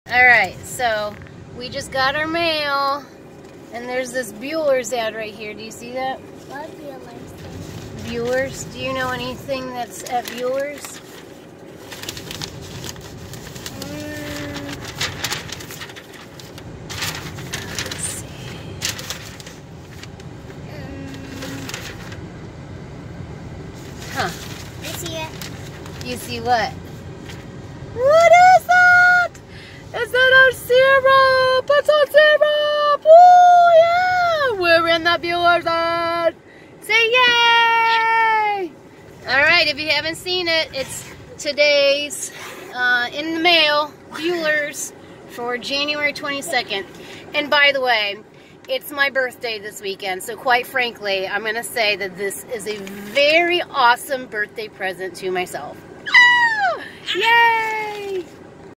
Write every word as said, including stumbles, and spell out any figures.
Alright, so we just got our mail, and there's this Buehlers ad right here. Do you see that? What Buehlers? Buehlers? Do you know anything that's at Buehlers? Mm. Let's see. Um. Huh. I see it. You see what? What is that? Is that our syrup? It's our syrup! Oh yeah! We're in the Buehlers Ad! Say yay! Alright, if you haven't seen it, it's today's uh, in the mail, Buehlers, for January twenty-second. And by the way, it's my birthday this weekend, so quite frankly, I'm going to say that this is a very awesome birthday present to myself. Ah! Yay!